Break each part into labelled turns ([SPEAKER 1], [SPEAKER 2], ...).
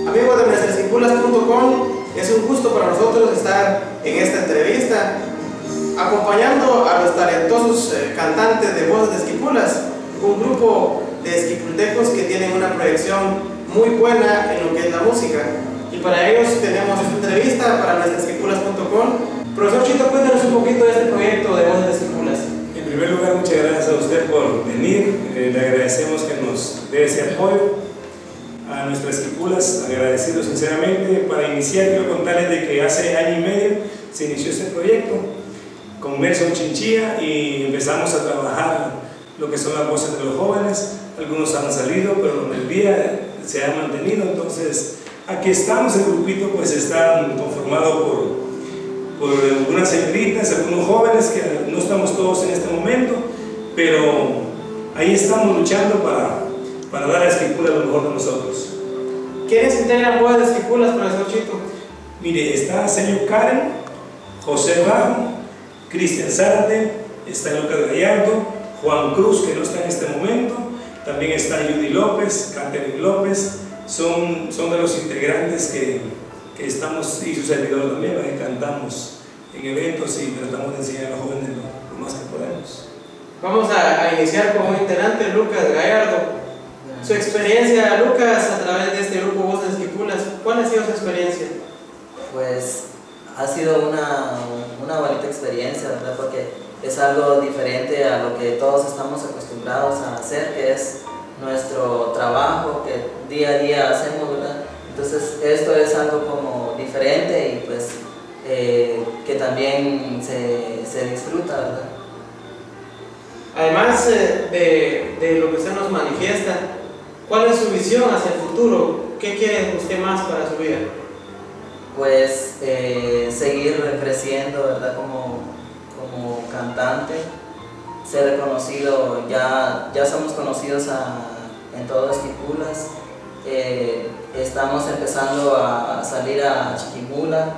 [SPEAKER 1] Amigos de nuestrasesquipulas.com, es un gusto para nosotros estar en esta entrevista acompañando a los talentosos cantantes de Voces de Esquipulas, un grupo de esquipultecos que tienen una proyección muy buena en lo que es la música. Y para ellos tenemos esta entrevista para nuestrasesquipulas.com. Profesor Chito, cuéntanos un poquito de este proyecto de Voces de Esquipulas.
[SPEAKER 2] En primer lugar, muchas gracias a usted por venir. Le agradecemos que nos dé ese apoyo. A nuestras esquipulas, agradecido sinceramente. Para iniciar, quiero contarles de que hace año y medio se inició este proyecto con Nelson Chinchilla y empezamos a trabajar lo que son las voces de los jóvenes. Algunos han salido, pero en el día se han mantenido. Entonces, aquí estamos. El grupito pues está conformado por unas señoritas, algunos jóvenes, que no estamos todos en este momento, pero ahí estamos luchando para dar a Esquipulas lo mejor de nosotros.
[SPEAKER 1] ¿Quiénes integran Voces de Esquipulas, profesor Chito?
[SPEAKER 2] Mire, está señor Karen, José Bajo, Cristian Zárate, está Lucas Gallardo, Juan Cruz, que no está en este momento, también está Judy López, Catherine López, son de los integrantes que estamos, y su servidor también, que cantamos en eventos y tratamos de enseñar a los jóvenes lo más que podemos.
[SPEAKER 1] Vamos a iniciar con un integrante, Lucas Gallardo. Su experiencia, Lucas, a través de este grupo Voces de Esquipulas, ¿cuál ha sido su experiencia?
[SPEAKER 3] Pues ha sido una bonita experiencia, ¿verdad? Porque es algo diferente a lo que todos estamos acostumbrados a hacer, que es nuestro trabajo que día a día hacemos, ¿verdad? Entonces esto es algo como diferente y pues que también se disfruta, ¿verdad?
[SPEAKER 1] Además de lo que usted nos manifiesta, ¿cuál es su visión hacia el futuro? ¿Qué quiere usted más para su vida?
[SPEAKER 3] Pues seguir creciendo, ¿verdad? Como cantante, ser reconocido, ya somos conocidos en todo Esquipulas. Estamos empezando a salir a Chiquimula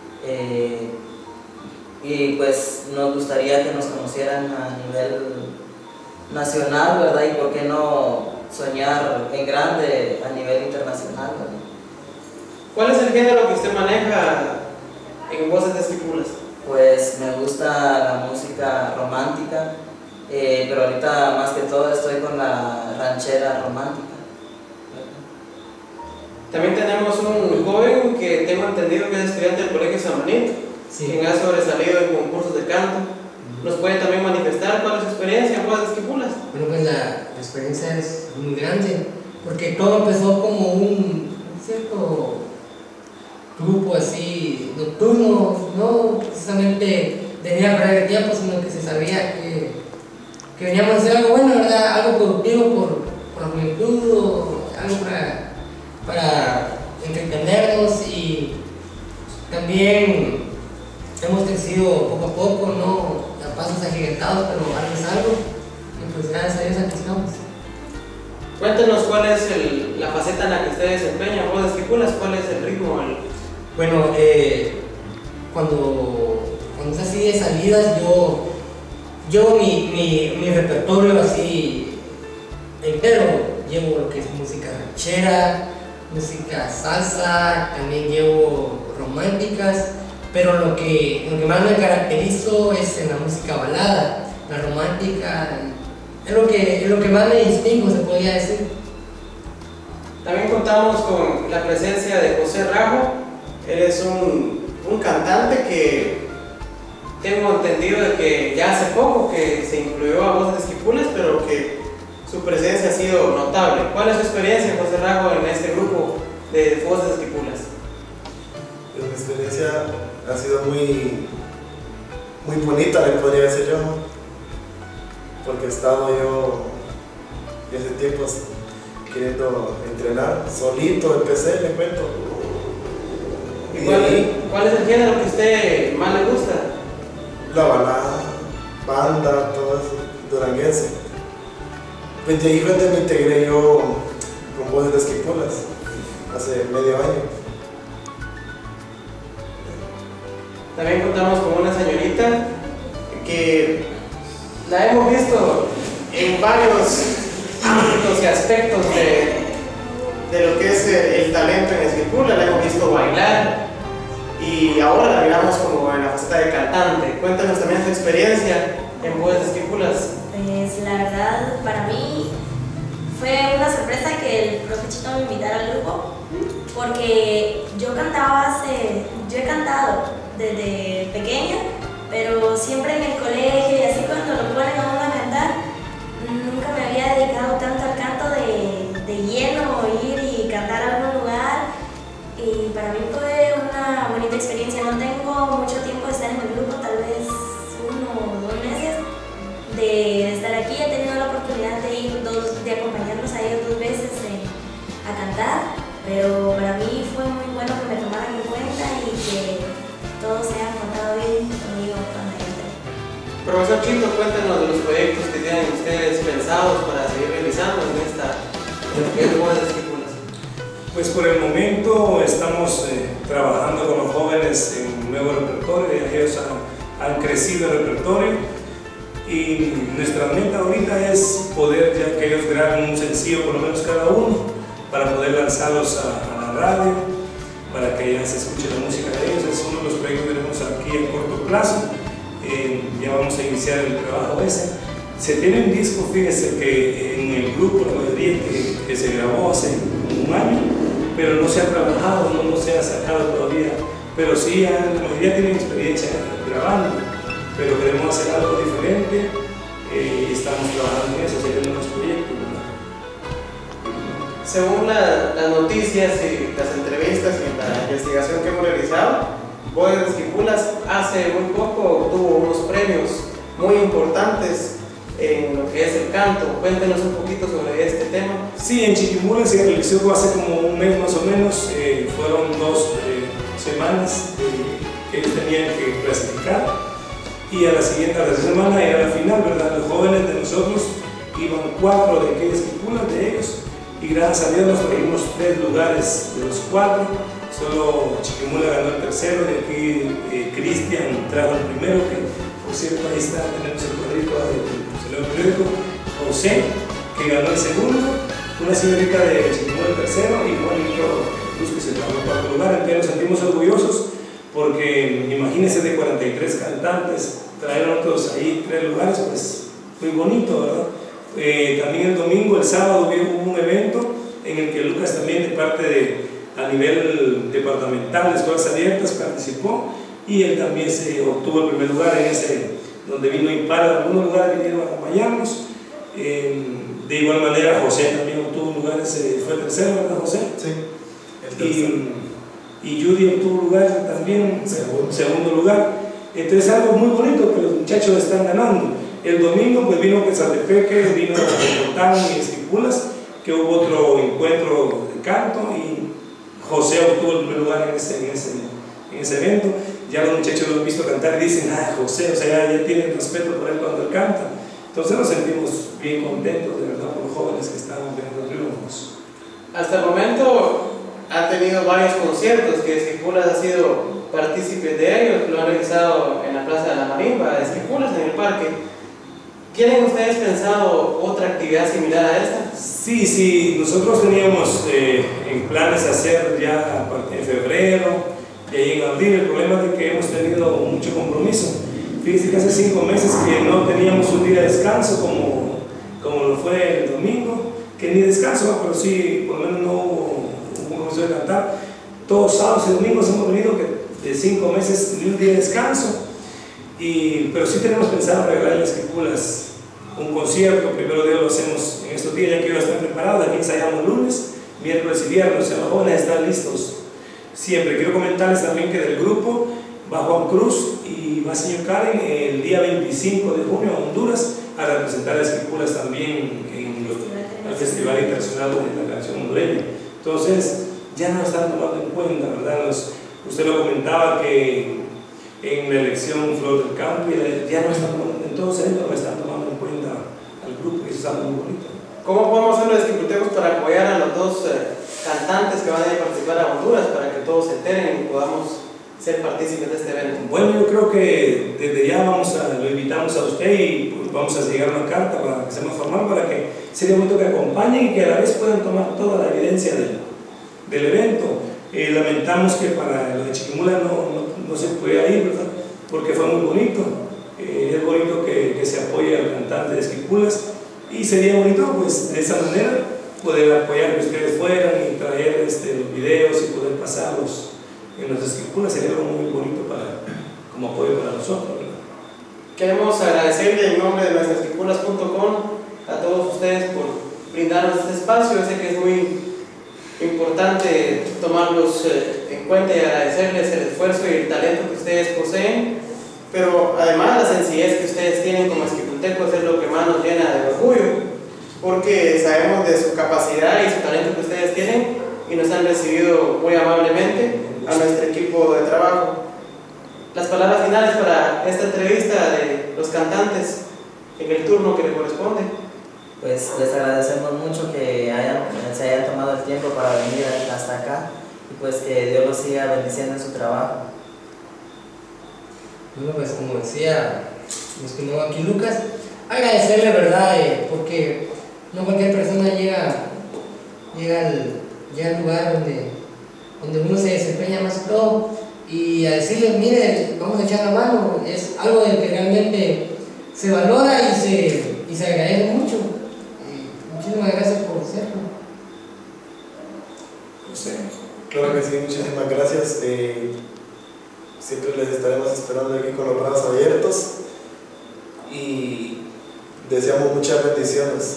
[SPEAKER 3] y pues nos gustaría que nos conocieran a nivel nacional, ¿verdad? Y por qué no soñar en grande a nivel internacional, ¿verdad?
[SPEAKER 1] ¿Cuál es el género que usted maneja en Voces de Esquipulas?
[SPEAKER 3] Pues me gusta la música romántica, pero ahorita más que todo estoy con la ranchera romántica.
[SPEAKER 1] También tenemos un joven que tengo entendido que es estudiante del Colegio San Benito, sí, quien ha sobresalido en concursos de canto. ¿Nos puede también manifestar cuál es su experiencia en Voces de Esquipulas?
[SPEAKER 4] Bueno, pues la experiencia es muy grande, porque todo empezó como un cierto grupo así nocturno, no precisamente venir a perder el tiempo, sino que se sabía que veníamos a hacer algo bueno, ¿verdad? Algo productivo por la juventud, o algo para entretenernos, y también hemos crecido poco a poco, ¿no? A pasos agigantados, pero algo es algo, y pues gracias a Dios aquí estamos.
[SPEAKER 1] Cuéntenos cuál es la faceta en la que usted desempeña, Voces de Esquipulas, cuál es el ritmo.
[SPEAKER 4] Bueno, cuando es así de salidas, yo llevo mi repertorio así entero. Llevo lo que es música ranchera, música salsa, también llevo románticas, pero lo que más me caracterizo es en la música balada. La romántica es lo que más me distingo, se podría decir.
[SPEAKER 1] También contamos con la presencia de José Rajo. Él es un cantante que tengo entendido de que ya hace poco que se incluyó a Voces de Esquipulas, pero que su presencia ha sido notable. ¿Cuál es su experiencia, José Rajo, en este grupo de Voces de Esquipulas?
[SPEAKER 5] Pues mi experiencia ha sido muy bonita, le podría decir yo, porque he estado yo hace tiempos queriendo entrenar, solito empecé, le cuento.
[SPEAKER 1] ¿Cuál es el género que a usted más le gusta?
[SPEAKER 5] La balada, banda, todo eso, duranguense. Pues de ahí me integré yo con Voces de Esquipulas hace medio año.
[SPEAKER 1] También contamos con una señorita que la hemos visto en varios ámbitos y aspectos de lo que es el talento en Esquipulas. ahora la miramos como en la faceta de cantante. Cuéntanos también tu experiencia en Voces de Esquipulas.
[SPEAKER 6] Pues la verdad, para mí fue una sorpresa que el profe Chito me invitara al grupo, porque yo he cantado desde pequeña, pero siempre en el colegio y así cuando lo ponen a uno a cantar, nunca me había dedicado tanto al canto de lleno, ir y cantar a algún lugar, y para mí fue una bonita experiencia. No tengo mucho tiempo de estar en el grupo, tal vez 1 o 2 meses de estar aquí. He tenido la oportunidad de acompañarlos a ellos 2 veces a cantar, pero para mí fue muy bueno que me tomaran en cuenta y que todos se hayan portado bien conmigo cuando entré.
[SPEAKER 1] Profesor Chito, cuéntanos de los proyectos que tienen ustedes pensados para seguir realizando en Voces de Esquipulas.
[SPEAKER 2] Pues por el momento estamos trabajando con los jóvenes en un nuevo repertorio. Ellos han crecido el repertorio y nuestra meta ahorita es poder ya que ellos graben un sencillo por lo menos cada uno para poder lanzarlos a la radio, para que ya se escuche la música de ellos. Es uno de los proyectos que tenemos aquí a corto plazo. Ya vamos a iniciar el trabajo ese. Se tiene un disco, fíjese que en el grupo la mayoría que se grabó hace 1 año, pero no se ha trabajado, no se ha sacado todavía, pero sí la mayoría tienen experiencia grabando, pero queremos hacer algo diferente y estamos trabajando en eso, serían unos proyectos, ¿verdad?
[SPEAKER 1] Según las noticias y las entrevistas y la investigación que hemos realizado, Voces de Esquipulas hace muy poco obtuvo unos premios muy importantes en lo que es el canto. Cuéntenos un poquito sobre este tema.
[SPEAKER 2] Sí, en Chiquimula se realizó hace como 1 mes más o menos, fueron 2 semanas que ellos tenían que clasificar y a la tercera semana era la final, ¿verdad? Los jóvenes de nosotros iban 4 de aquellas Chiquimulas de ellos y gracias a Dios nos trajimos 3 lugares de los 4, solo Chiquimula ganó el tercero, de aquí Cristian trajo el primero, que por cierto ahí está, tenemos el cuadrito del periódico, José, que ganó el segundo, una señorita de Chiquimula el tercero y Juanito Cruz que se trajo el 4º lugar. Entonces nos sentimos orgullosos porque imagínense de 43 cantantes, traer otros ahí 3 lugares, pues muy bonito, ¿verdad? También el domingo, el sábado hubo un evento en el que Lucas también de parte a nivel departamental de escuelas abiertas participó y él también se obtuvo el primer lugar en ese, donde vino Impar, en algunos lugares vinieron a acompañarnos. De igual manera José también obtuvo lugares, fue tercero, ¿verdad José?
[SPEAKER 5] Sí, el tercero.
[SPEAKER 2] Y Judy obtuvo lugar también, segundo lugar. Entonces es algo muy bonito que los muchachos están ganando. El domingo pues vino Quetzaltepeque, vino Botán y Esquipulas, que hubo otro encuentro de canto y José obtuvo el primer lugar en ese evento. Ya los muchachos lo han visto cantar y dicen, ah, José, o sea, ya tienen respeto por él cuando él canta. Entonces nos sentimos bien contentos, de verdad, por los jóvenes que están teniendo triunfos.
[SPEAKER 1] Hasta el momento ha tenido varios conciertos que Esquipulas ha sido partícipe de ellos, lo han realizado en la Plaza de la Marimba, de Esquipulas, en el parque. ¿Tienen ustedes pensado otra actividad similar a esta?
[SPEAKER 2] Sí, nosotros teníamos en planes hacer ya en febrero y ahí en abril. El problema es que hemos tenido mucho compromiso. Fíjense que hace 5 meses que no teníamos un día de descanso como lo fue el domingo, que ni descanso, pero sí, por lo menos no hubo un compromiso de cantar. Todos sábados y domingos hemos venido que de 5 meses ni un día de descanso, pero sí tenemos pensado regalar las Esquipulas un concierto. Primero Dios lo hacemos en estos días, ya que ya están preparados. Aquí ensayamos lunes, miércoles y viernes, o sea, los jóvenes están listos siempre. Quiero comentarles también que del grupo va Juan Cruz y va señor Karen el día 25 de junio a Honduras a representar a Esquipulas también en el Festival Internacional de la Canción Hondureña. Entonces ya nos están tomando en cuenta, ¿verdad? Usted lo comentaba que en la elección Flor del Campo ya no están tomando, entonces no me están tomando en cuenta al grupo, y eso es algo muy bonito.
[SPEAKER 1] ¿Cómo podemos hacer los esquipultecos para apoyar a los 2 cantantes que van a ir a participar a Honduras para que todos se enteren y podamos ser partícipes de este evento?
[SPEAKER 2] Bueno, yo creo que desde ya lo invitamos a usted y pues, vamos a llegar una carta para que sea más formal, para que sería un momento que acompañen y que a la vez puedan tomar toda la evidencia del evento. Lamentamos que para lo de Chiquimula no se pueda ir, ¿verdad? Porque fue muy bonito. Es bonito que se apoye al cantante de Esquipulas, y sería bonito, pues, de esa manera poder apoyar que ustedes fueran y traer los videos y poder pasarlos en los Esquipulas. Sería algo muy bonito como apoyo para nosotros, ¿verdad?
[SPEAKER 1] Queremos agradecerle en nombre de nuestrasesquipulas.com a todos ustedes por brindarnos este espacio. Yo sé que es muy importante tomarlos en cuenta y agradecerles el esfuerzo y el talento que ustedes poseen, pero además la sencillez que ustedes tienen como esquipultecos es lo que más nos llena de orgullo, porque sabemos de su capacidad y su talento que ustedes tienen y nos han recibido muy amablemente a nuestro equipo de trabajo. Las palabras finales para esta entrevista de los cantantes en el turno que le corresponde.
[SPEAKER 3] Pues les agradecemos mucho que se hayan tomado el tiempo para venir hasta acá, y pues que Dios los siga bendiciendo en su trabajo.
[SPEAKER 4] Bueno, pues como decía mi estimado aquí Lucas, agradecerle, ¿verdad? Porque no cualquier persona llega al lugar donde uno se desempeña más que todo, y a decirles, mire, vamos a echar la mano. Es algo de que realmente se valora y se agradece mucho. Muchísimas gracias por hacerlo.
[SPEAKER 2] José.
[SPEAKER 5] Claro que sí, muchísimas gracias. Siempre les estaremos esperando aquí con los brazos abiertos y deseamos muchas bendiciones.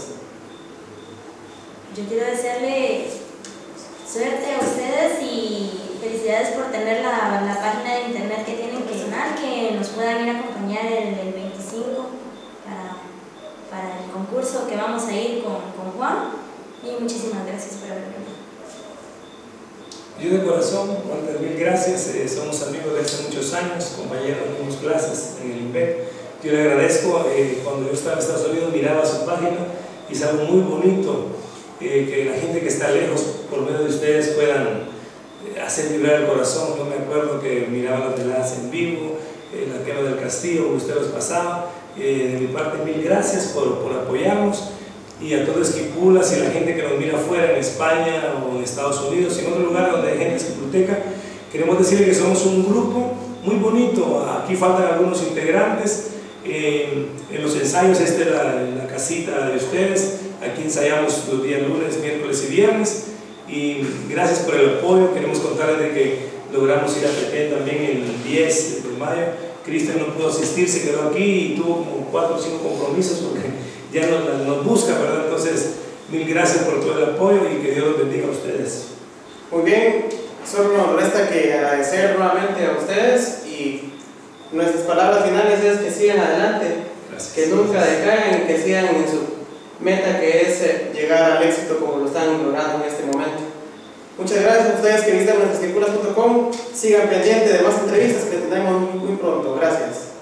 [SPEAKER 6] Yo quiero desearle suerte a ustedes y felicidades por tener la página de internet que tienen que llenar, que nos puedan ir a acompañar el 25 para el concurso que vamos a ir con Juan, y muchísimas gracias por haber venido.
[SPEAKER 2] Yo de corazón, Walter, mil gracias. Somos amigos de hace muchos años, compañeros, dimos clases en el IMPEC. Yo le agradezco. Cuando yo estaba en Estados Unidos miraba su página y es algo muy bonito, que la gente que está lejos por medio de ustedes puedan hacer vibrar el corazón. Yo me acuerdo que miraba las veladas en vivo, la quema del castillo, usted los pasaba. De mi parte, mil gracias por apoyarnos, y a todo Esquipulas y la gente que nos mira afuera, en España o en Estados Unidos y en otro lugar donde hay gente esquipulteca. Queremos decirle que somos un grupo muy bonito. Aquí faltan algunos integrantes. En los ensayos, esta es la casita de ustedes. Aquí ensayamos los días lunes, miércoles y viernes. Y gracias por el apoyo. Queremos contarles de que logramos ir a Petén también el 10 de mayo. Cristian no pudo asistir, se quedó aquí y tuvo como 4 o 5 compromisos porque ya nos busca, ¿verdad? Entonces, mil gracias por todo el apoyo y que Dios los bendiga a ustedes.
[SPEAKER 1] Muy bien, solo nos resta que agradecer nuevamente a ustedes, y nuestras palabras finales es que sigan adelante,
[SPEAKER 2] Gracias.
[SPEAKER 1] que nunca decaigan y que sigan en su meta, que es llegar al éxito como lo están logrando en este momento. Muchas gracias a ustedes que visitan nuestrasesquipulas.com. Sigan pendientes de más entrevistas que tendremos muy pronto. Gracias.